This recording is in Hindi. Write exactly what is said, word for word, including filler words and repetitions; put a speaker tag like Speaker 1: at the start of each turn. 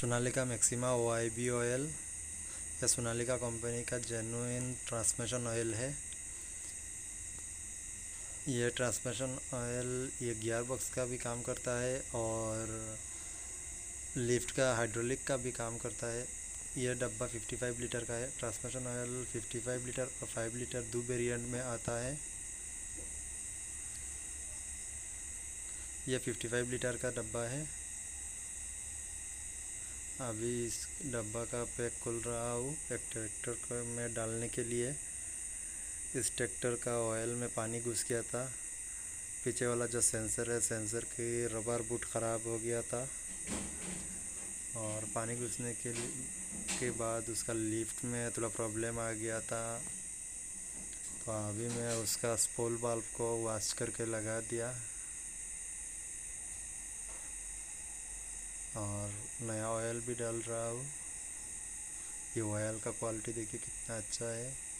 Speaker 1: Sonalika Maxima O I B oil या सोनालिका कंपनी का जेन्युइन ट्रांसमिशन ऑयल है। ये ट्रांसमिशन ऑयल ये गियर बॉक्स का भी काम करता है और लिफ्ट का हाइड्रोलिक का भी काम करता है। यह डब्बा पचपन लीटर का है। ट्रांसमिशन ऑयल पचपन लीटर और पाँच लीटर दो वेरिएंट में आता है। यह पचपन लीटर का डब्बा है। अभी इस डब्बा का पैक खोल रहा हूँ एक ट्रैक्टर में डालने के लिए। इस ट्रैक्टर का ऑयल में पानी घुस गया था। पीछे वाला जो सेंसर है, सेंसर की रबर बूट ख़राब हो गया था और पानी घुसने के के बाद उसका लिफ्ट में थोड़ा प्रॉब्लम आ गया था। तो अभी मैं उसका स्पोल बाल्ब को वॉश करके लगा दिया और नया ऑयल भी डाल रहा हूँ। ये ऑयल का क्वालिटी देखिए कितना अच्छा है।